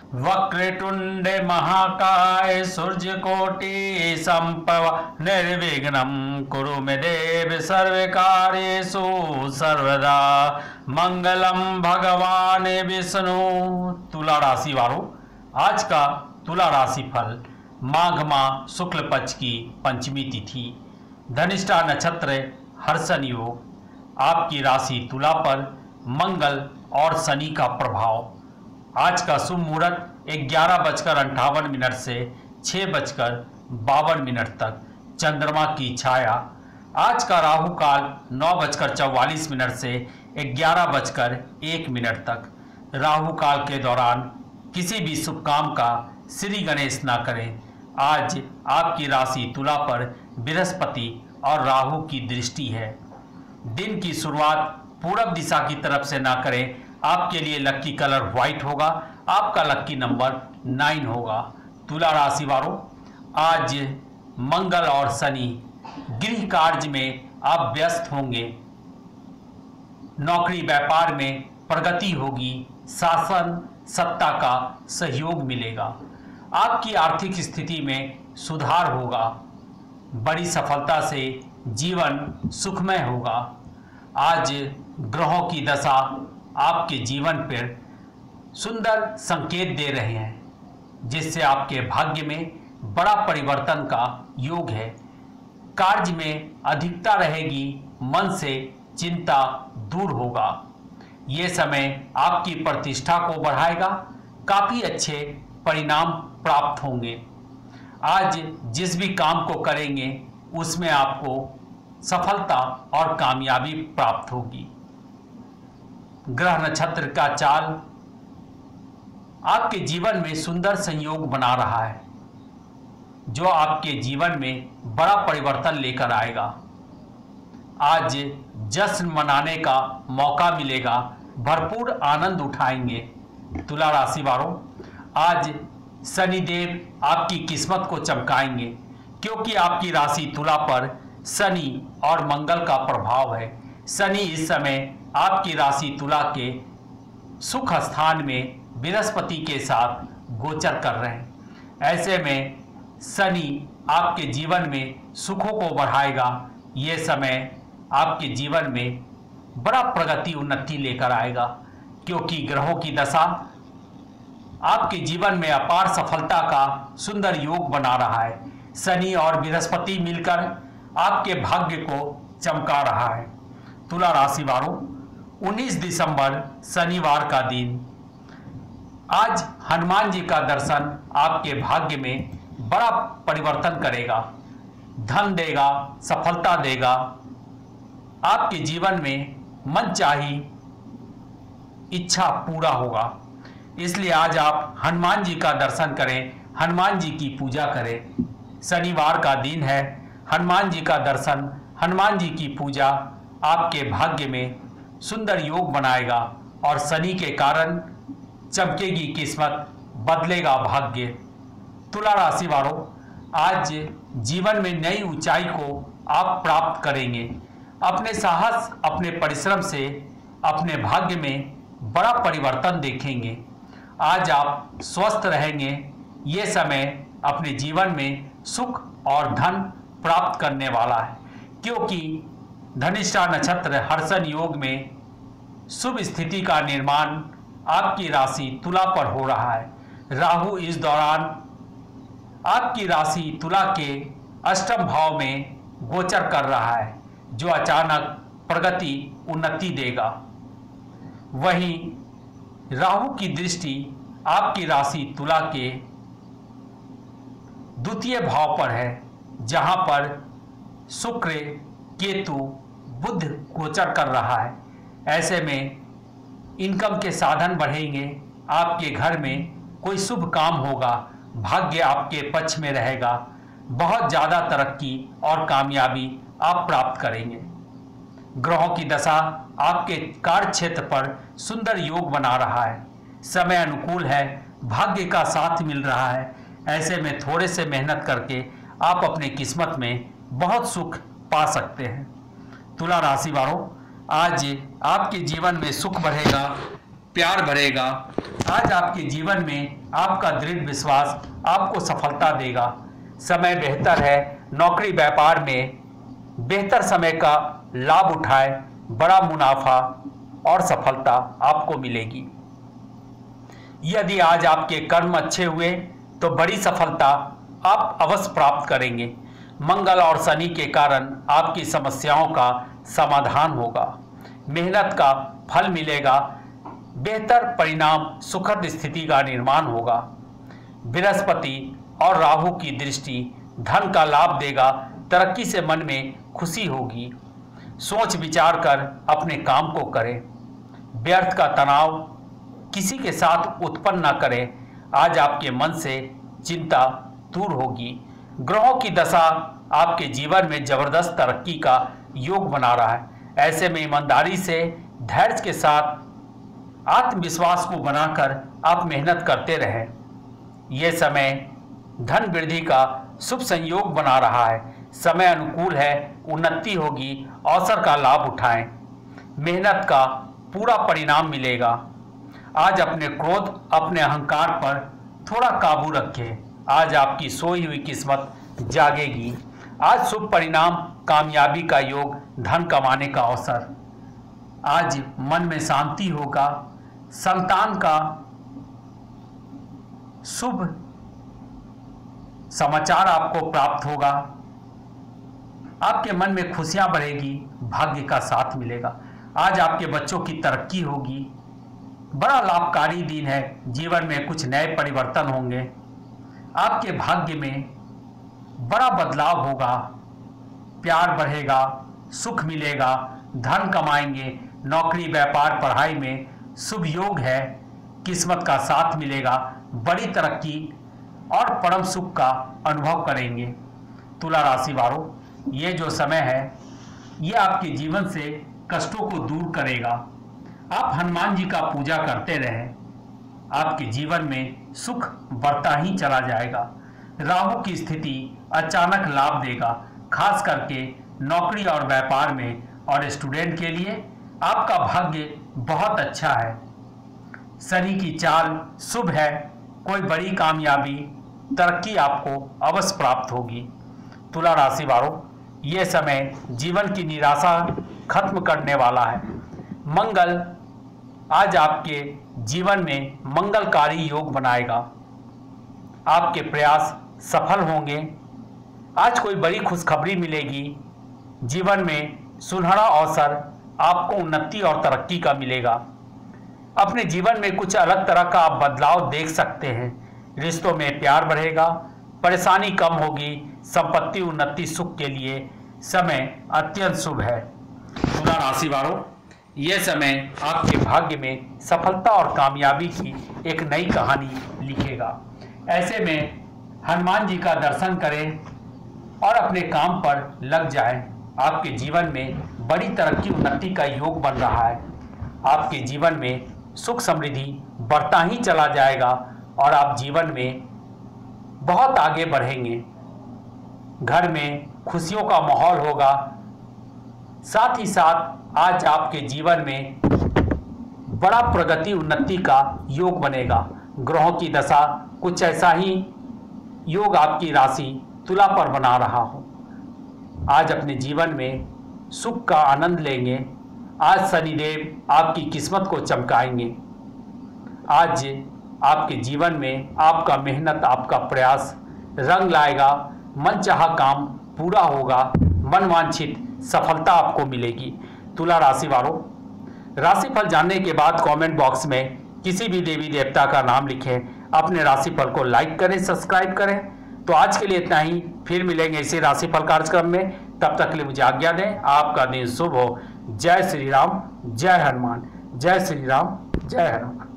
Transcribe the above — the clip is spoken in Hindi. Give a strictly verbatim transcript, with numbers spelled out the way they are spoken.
वक्रतुंडे महाकाय सूर्यकोटि संभव निर्विघ्नं कुरु मे देव सर्वकार्येषु सर्वदा मंगलम भगवान विष्णु। तुला राशि वालों, आज का तुला राशि फल माघ माह शुक्ल पक्ष की पंचमी तिथि, धनिष्ठा नक्षत्र, हर्षण योग। आपकी राशि तुला पर मंगल और शनि का प्रभाव। आज का शुभ मुहूर्त ग्यारह बजकर अंठावन मिनट से छः बजकर बावन मिनट तक, चंद्रमा की छाया। आज का राहु काल नौ बजकर चौवालीस मिनट से ग्यारह बजकर एक मिनट तक। राहु काल के दौरान किसी भी शुभ काम का श्री गणेश ना करें। आज आपकी राशि तुला पर बृहस्पति और राहु की दृष्टि है। दिन की शुरुआत पूरब दिशा की तरफ से ना करें। आपके लिए लक्की कलर व्हाइट होगा। आपका लक्की नंबर नाइन होगा। तुला राशि वालों, आज मंगल और शनि गृह कार्य में आप व्यस्त होंगे। नौकरी व्यापार में प्रगति होगी। शासन सत्ता का सहयोग मिलेगा। आपकी आर्थिक स्थिति में सुधार होगा। बड़ी सफलता से जीवन सुखमय होगा। आज ग्रहों की दशा आपके जीवन पर सुंदर संकेत दे रहे हैं, जिससे आपके भाग्य में बड़ा परिवर्तन का योग है। कार्य में अधिकता रहेगी। मन से चिंता दूर होगा। ये समय आपकी प्रतिष्ठा को बढ़ाएगा। काफी अच्छे परिणाम प्राप्त होंगे। आज जिस भी काम को करेंगे उसमें आपको सफलता और कामयाबी प्राप्त होगी। ग्रह नक्षत्र का चाल आपके जीवन में सुंदर संयोग बना रहा है, जो आपके जीवन में बड़ा परिवर्तन लेकर आएगा। आज जश्न मनाने का मौका मिलेगा। भरपूर आनंद उठाएंगे। तुला राशि वालों, आज शनिदेव आपकी किस्मत को चमकाएंगे, क्योंकि आपकी राशि तुला पर शनि और मंगल का प्रभाव है। शनि इस समय आपकी राशि तुला के सुख स्थान में बृहस्पति के साथ गोचर कर रहे हैं। ऐसे में शनि आपके जीवन में सुखों को बढ़ाएगा। ये समय आपके जीवन में बड़ा प्रगति उन्नति लेकर आएगा, क्योंकि ग्रहों की दशा आपके जीवन में अपार सफलता का सुंदर योग बना रहा है। शनि और बृहस्पति मिलकर आपके भाग्य को चमका रहा है। तुला राशि वालों, उन्नीस दिसंबर शनिवार का दिन। आज हनुमान जी का दर्शन आपके भाग्य में बड़ा परिवर्तन करेगा। धन देगा, सफलता देगा। आपके जीवन में मनचाही इच्छा पूरा होगा। इसलिए आज आप हनुमान जी का दर्शन करें, हनुमान जी की पूजा करें। शनिवार का दिन है। हनुमान जी का दर्शन, हनुमान जी की पूजा आपके भाग्य में सुंदर योग बनाएगा और शनि के कारण चमकेगी किस्मत, बदलेगा भाग्य। तुला राशि वालों, आज जीवन में नई ऊंचाई को आप प्राप्त करेंगे। अपने साहस, अपने परिश्रम से अपने भाग्य में बड़ा परिवर्तन देखेंगे। आज आप स्वस्थ रहेंगे। ये समय अपने जीवन में सुख और धन प्राप्त करने वाला है, क्योंकि धनिष्ठा नक्षत्र हर्षण योग में शुभ स्थिति का निर्माण आपकी राशि तुला पर हो रहा है। राहु इस दौरान आपकी राशि तुला के अष्टम भाव में गोचर कर रहा है, जो अचानक प्रगति उन्नति देगा। वहीं राहु की दृष्टि आपकी राशि तुला के द्वितीय भाव पर है, जहां पर शुक्र, केतु, बुध गोचर कर रहा है। ऐसे में इनकम के साधन बढ़ेंगे। आपके घर में कोई शुभ काम होगा। भाग्य आपके पक्ष में रहेगा। बहुत ज़्यादा तरक्की और कामयाबी आप प्राप्त करेंगे। ग्रहों की दशा आपके कार्य क्षेत्र पर सुंदर योग बना रहा है। समय अनुकूल है। भाग्य का साथ मिल रहा है। ऐसे में थोड़े से मेहनत करके आप अपने किस्मत में बहुत सुख पा सकते हैं। तुला राशि वालों, आज आपके जीवन में सुख बढ़ेगा। प्यार बढ़ेगा। आज आपके जीवन में आपका दृढ़ विश्वास आपको सफलता देगा। समय बेहतर है। नौकरी व्यापार में बेहतर समय का लाभ उठाए, बड़ा मुनाफा और सफलता आपको मिलेगी। यदि आज आपके कर्म अच्छे हुए तो बड़ी सफलता आप अवश्य प्राप्त करेंगे। मंगल और शनि के कारण आपकी समस्याओं का समाधान होगा। मेहनत का फल मिलेगा। बेहतर परिणाम, सुखद स्थिति का निर्माण होगा। बृहस्पति और राहु की दृष्टि धन का लाभ देगा। तरक्की से मन में खुशी होगी। सोच विचार कर अपने काम को करें। व्यर्थ का तनाव किसी के साथ उत्पन्न न करें। आज आपके मन से चिंता दूर होगी। ग्रहों की दशा आपके जीवन में जबरदस्त तरक्की का योग बना रहा है। ऐसे में ईमानदारी से, धैर्य के साथ, आत्मविश्वास को बनाकर आप मेहनत करते रहें। यह समय धन वृद्धि का शुभ संयोग बना रहा है। समय अनुकूल है। उन्नति होगी। अवसर का लाभ उठाएं। मेहनत का पूरा परिणाम मिलेगा। आज अपने क्रोध, अपने अहंकार पर थोड़ा काबू रखें। आज आपकी सोई हुई किस्मत जागेगी। आज शुभ परिणाम, कामयाबी का योग, धन कमाने का अवसर। आज मन में शांति होगा। संतान का शुभ समाचार आपको प्राप्त होगा। आपके मन में खुशियां बढ़ेगी। भाग्य का साथ मिलेगा। आज आपके बच्चों की तरक्की होगी। बड़ा लाभकारी दिन है। जीवन में कुछ नए परिवर्तन होंगे। आपके भाग्य में बड़ा बदलाव होगा। प्यार बढ़ेगा। सुख मिलेगा। धन कमाएंगे। नौकरी, व्यापार, पढ़ाई में शुभ योग है। किस्मत का साथ मिलेगा। बड़ी तरक्की और परम सुख का अनुभव करेंगे। तुला राशि वालों, ये जो समय है ये आपके जीवन से कष्टों को दूर करेगा। आप हनुमान जी का पूजा करते रहें। आपके जीवन में सुख बढ़ता ही चला जाएगा। राहु की स्थिति अचानक लाभ देगा। खास करके नौकरी और व्यापार में और स्टूडेंट के लिए आपका भाग्य बहुत अच्छा है। शनि की चाल शुभ है। कोई बड़ी कामयाबी, तरक्की आपको अवश्य प्राप्त होगी। तुला राशि वालों, ये समय जीवन की निराशा खत्म करने वाला है। मंगल आज आपके जीवन में मंगलकारी योग बनाएगा। आपके प्रयास सफल होंगे। आज कोई बड़ी खुशखबरी मिलेगी। जीवन में सुनहरा अवसर, आपको उन्नति और तरक्की का मिलेगा। अपने जीवन में कुछ अलग तरह का आप बदलाव देख सकते हैं। रिश्तों में प्यार बढ़ेगा। परेशानी कम होगी। संपत्ति, उन्नति, सुख के लिए समय अत्यंत शुभ है। तुला राशि वालों, यह समय आपके भाग्य में सफलता और कामयाबी की एक नई कहानी लिखेगा। ऐसे में हनुमान जी का दर्शन करें और अपने काम पर लग जाएं। आपके जीवन में बड़ी तरक्की, उन्नति का योग बन रहा है। आपके जीवन में सुख समृद्धि बढ़ता ही चला जाएगा और आप जीवन में बहुत आगे बढ़ेंगे। घर में खुशियों का माहौल होगा। साथ ही साथ आज आपके जीवन में बड़ा प्रगति, उन्नति का योग बनेगा। ग्रहों की दशा कुछ ऐसा ही योग आपकी राशि तुला पर बना रहा हो। आज अपने जीवन में सुख का आनंद लेंगे। आज शनिदेव आपकी किस्मत को चमकाएंगे। आज आपके जीवन में आपका मेहनत, आपका प्रयास रंग लाएगा। मनचाहा काम पूरा होगा। मनवांछित सफलता आपको मिलेगी। तुला राशि वालों, राशिफल जानने के बाद कमेंट बॉक्स में किसी भी देवी देवता का नाम लिखें। अपने राशिफल को लाइक करें, सब्सक्राइब करें। तो आज के लिए इतना ही। फिर मिलेंगे इसी राशिफल कार्यक्रम में। तब तक के लिए मुझे आज्ञा दें। आपका दिन शुभ हो। जय श्री राम, जय हनुमान। जय श्री राम, जय हनुमान।